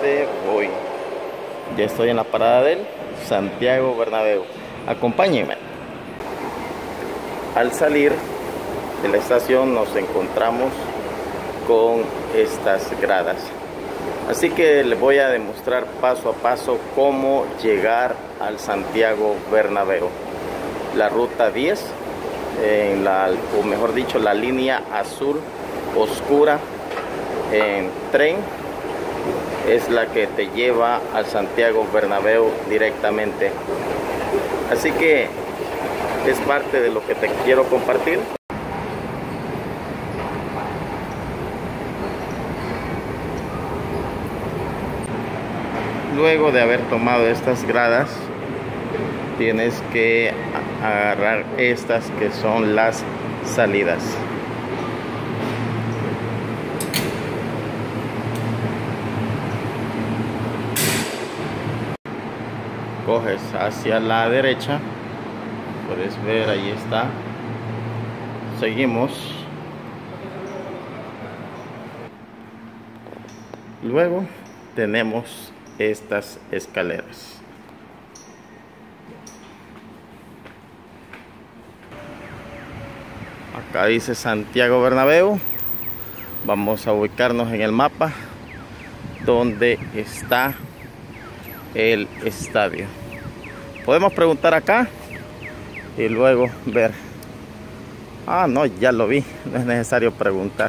dónde voy. Ya estoy en la parada del Santiago Bernabéu. Acompáñenme. Al salir de la estación nos encontramos con estas gradas. Así que les voy a demostrar paso a paso cómo llegar al Santiago Bernabéu. La ruta 10, o mejor dicho, la línea azul oscura en tren, es la que te lleva al Santiago Bernabéu directamente. Así que es parte de lo que te quiero compartir. Luego de haber tomado estas gradas, tienes que agarrar estas que son las salidas. Coges hacia la derecha, puedes ver, ahí está. Seguimos. Luego tenemos estas escaleras. Acá dice Santiago Bernabéu. Vamos a ubicarnos en el mapa donde está el estadio. Podemos preguntar acá y luego ver. Ah, no, ya lo vi, no es necesario preguntar.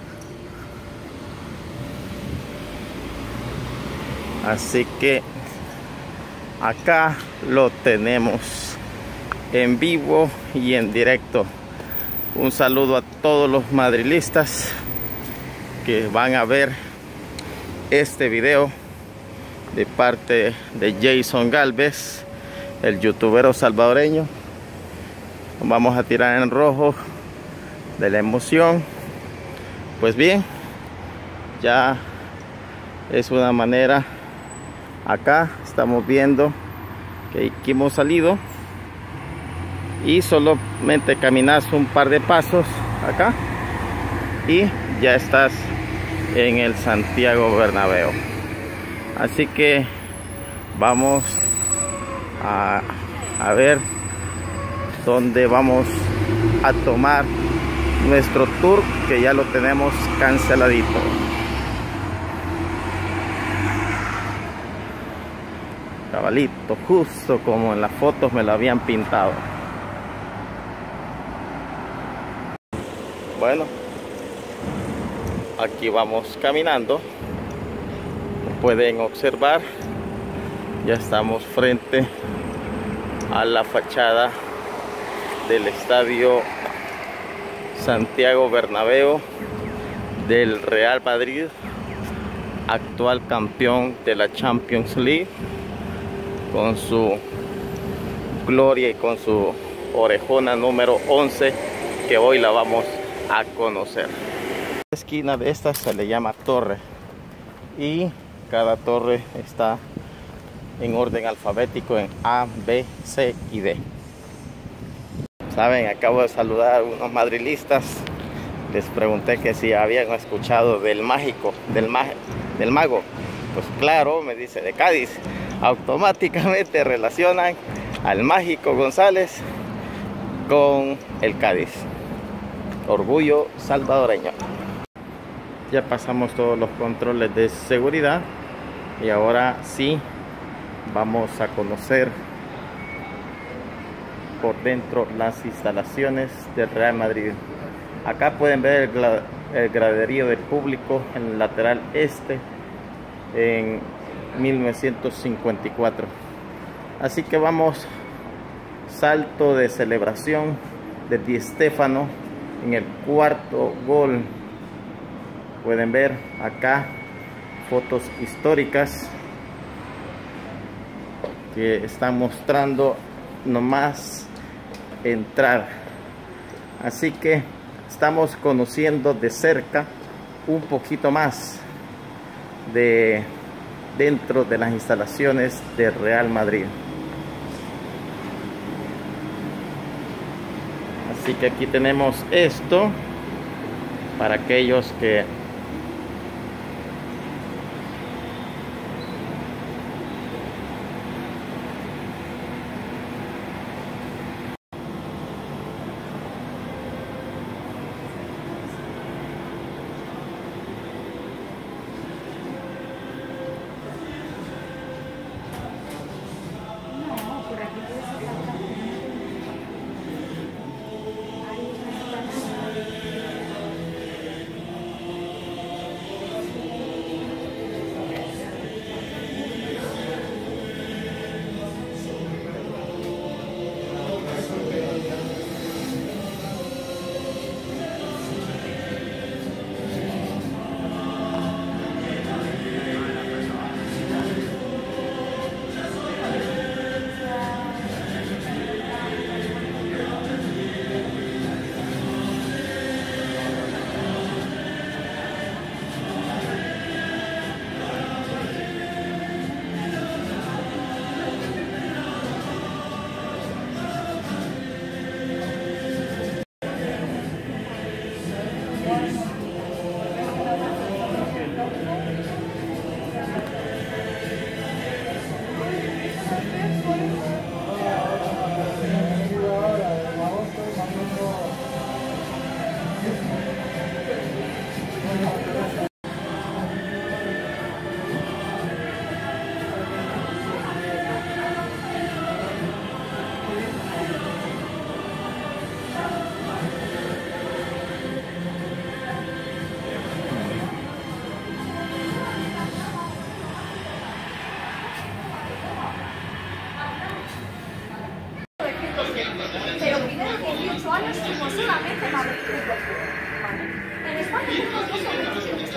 Así que acá lo tenemos en vivo y en directo. Un saludo a todos los madrilistas que van a ver este video de parte de Jason Galvez, el youtubero salvadoreño. Vamos a tirar en rojo de la emoción. Pues bien, ya es una manera. Acá estamos viendo que aquí hemos salido y solamente caminas un par de pasos acá y ya estás en el Santiago Bernabéu. Así que vamos a ver dónde vamos a tomar nuestro tour, que ya lo tenemos canceladito. Cabalito, justo como en las fotos me lo habían pintado. Bueno, aquí vamos caminando. Pueden observar, ya estamos frente a la fachada del estadio Santiago Bernabéu del Real Madrid, actual campeón de la Champions League, con su gloria y con su orejona número 11, que hoy la vamos a conocer. La esquina de esta se le llama torre y cada torre está en orden alfabético en A, B, C y D. Saben, acabo de saludar a unos madrilistas. Les pregunté que si habían escuchado del mágico, del mago. Pues claro, me dice, de Cádiz. Automáticamente relacionan al mágico González con el Cádiz. Orgullo salvadoreño. Ya pasamos todos los controles de seguridad y ahora sí vamos a conocer por dentro las instalaciones del Real Madrid. Acá pueden ver el graderío del público en el lateral este en 1954. Así que vamos, salto de celebración de Di Stéfano en el cuarto gol. Pueden ver acá fotos históricas que están mostrando nomás entrar. Así que estamos conociendo de cerca un poquito más de dentro de las instalaciones de Real Madrid. Así que aquí tenemos esto para aquellos que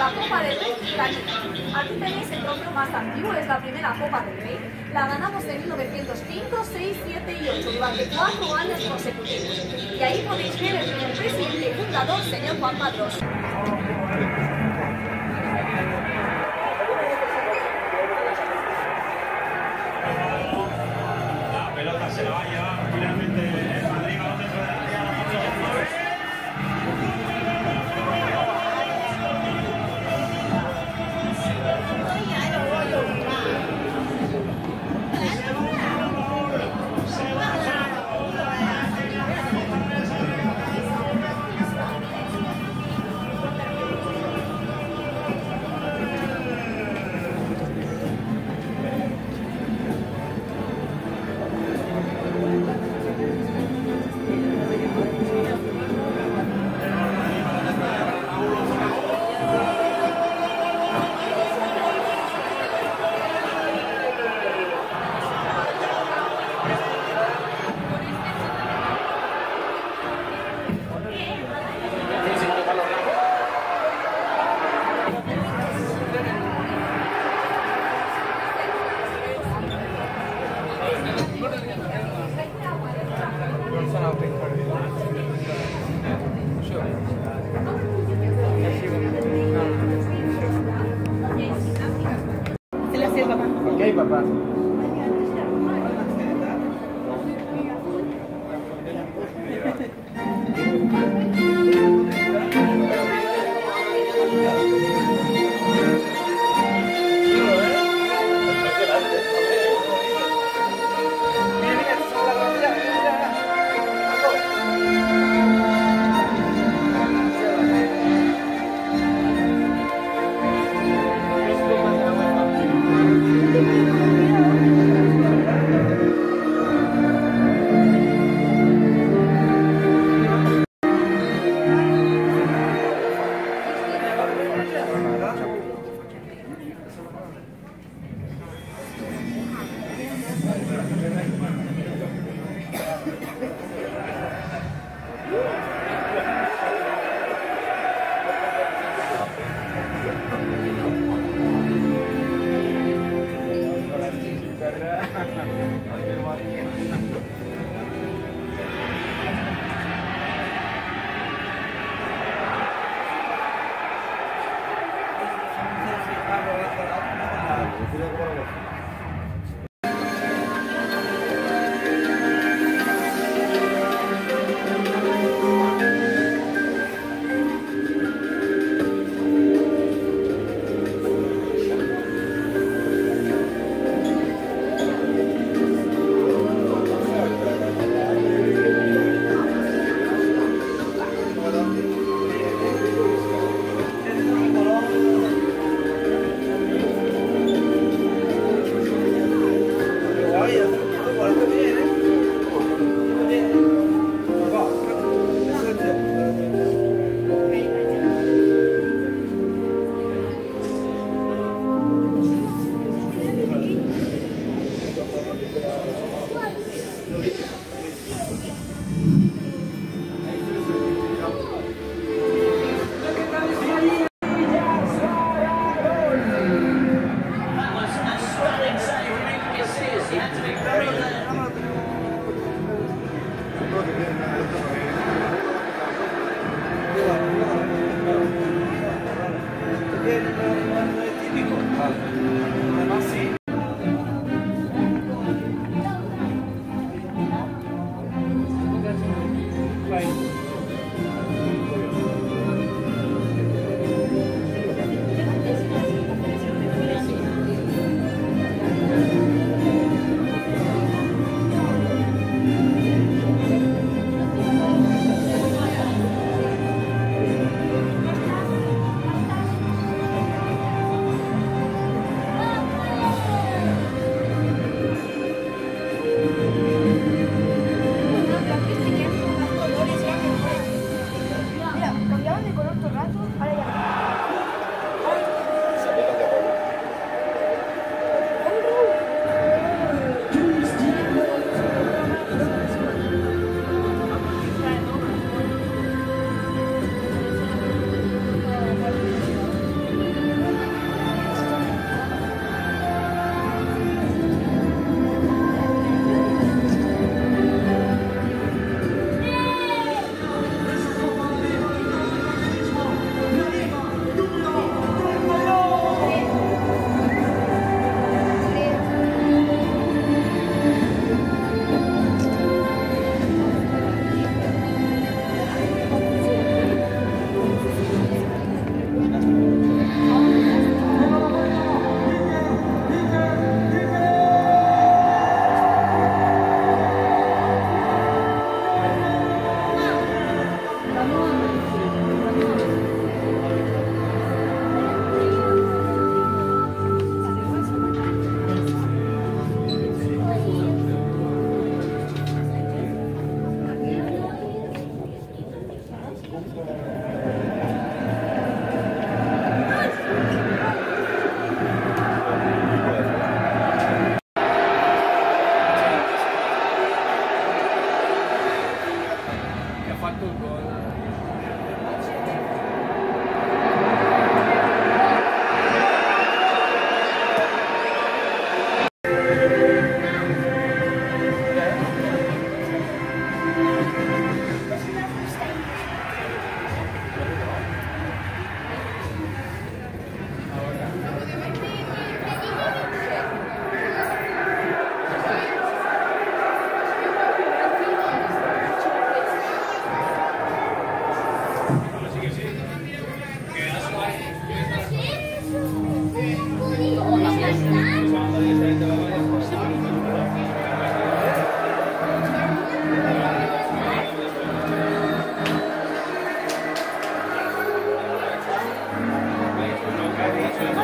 la Copa del Rey Granito. Aquí tenéis el trofeo más antiguo, es la primera Copa del Rey. La ganamos en 1905, 6, 7 y 8 durante 4 años consecutivos. Y ahí podéis ver el primer presidente y fundador, señor Juan Padrós. La pelota se la va a llevar finalmente el Madrid, balón dentro del área, la familia Flores. Ok, papá.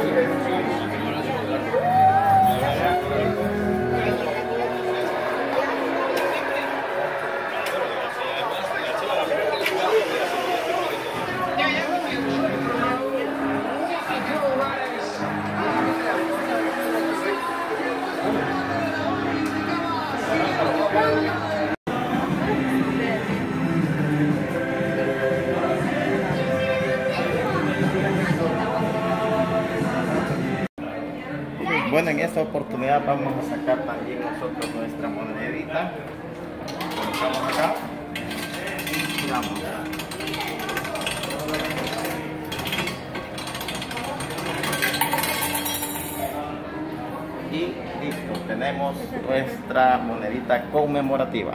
Bueno, en esta oportunidad vamos a sacar también nosotros nuestra monedita. Colocamos acá y giramos. Y listo, tenemos nuestra monedita conmemorativa.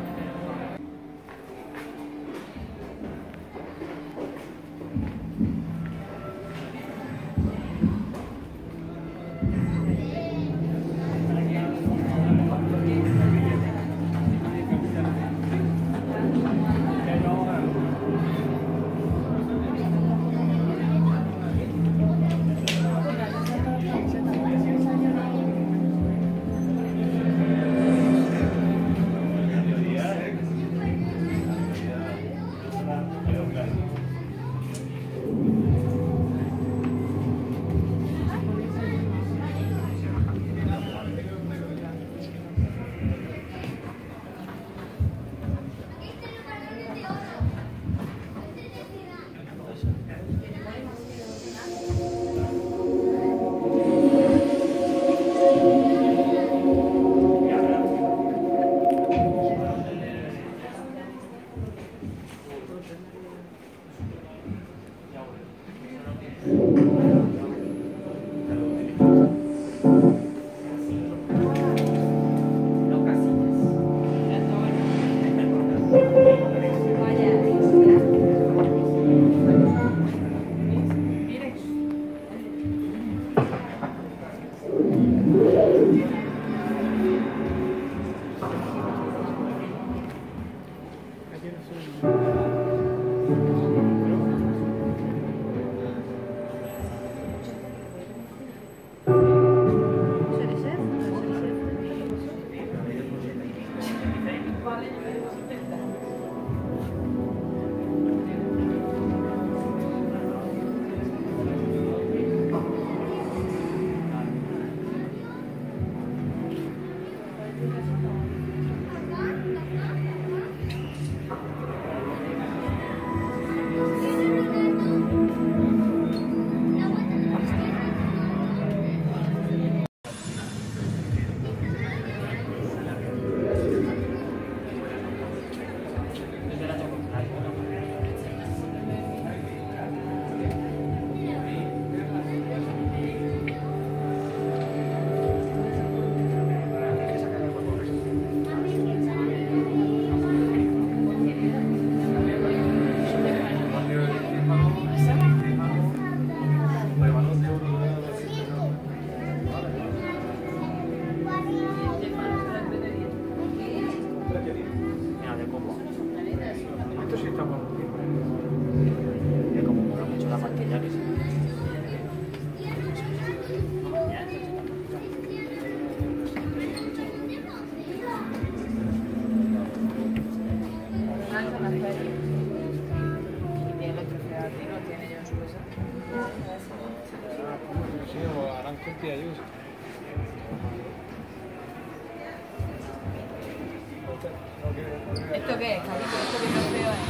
¿Esto qué es, Carlitos? ¿Esto qué trofeo es?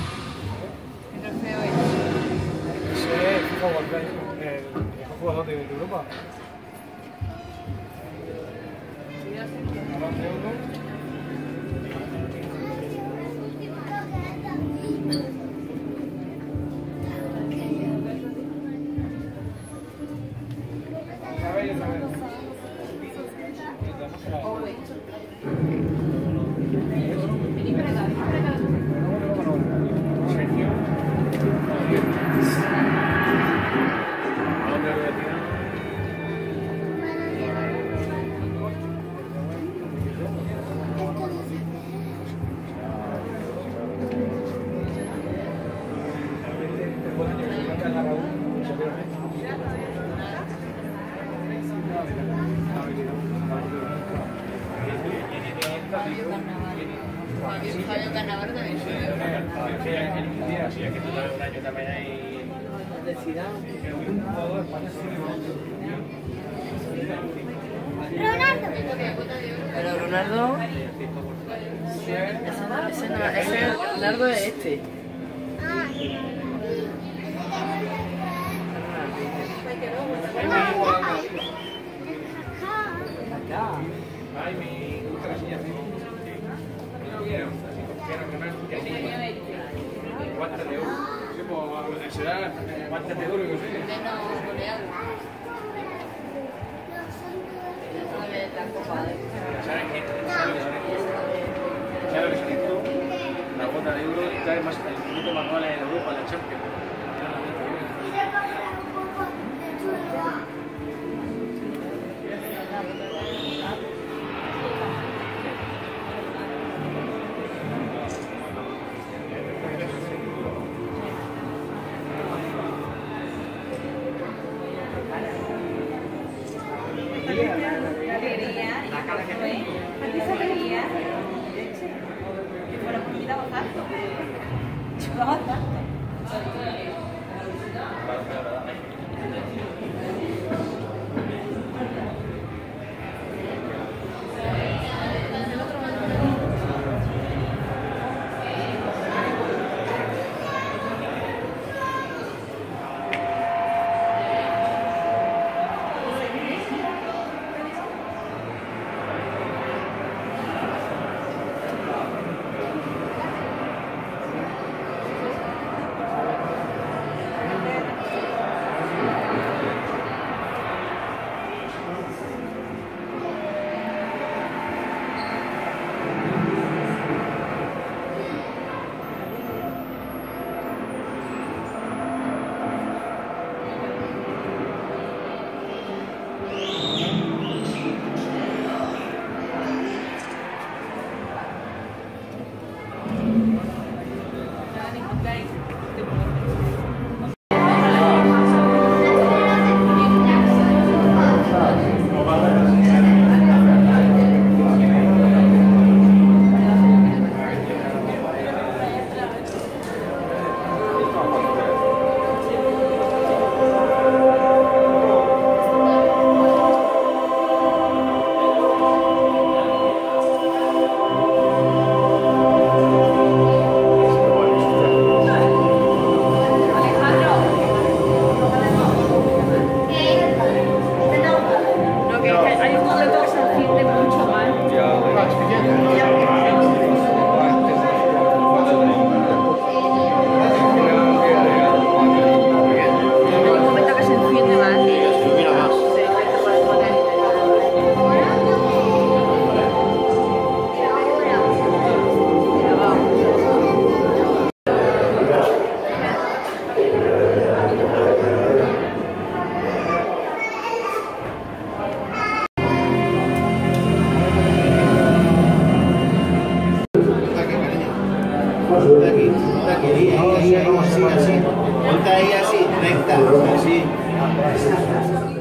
¿Qué trofeo es? Ese es FIFA World Cup, el mejor jugador de Europa. Balón de oro. Fabio Cannavaro también sube. Sí, es que tú sabes un año también hay... Pero Ronaldo... Ese no, ese Ronaldo es este. Ay, me gusta la silla. Quiero que guantes de oro. Sí, pues será guantes de oro, no sé. ¿Sabes qué? ¿Sabes lo que es esto? La gota de euro trae más el minuto más goles en Europa, la Champions. Ahí, así. Ponte ahí así, recta, así.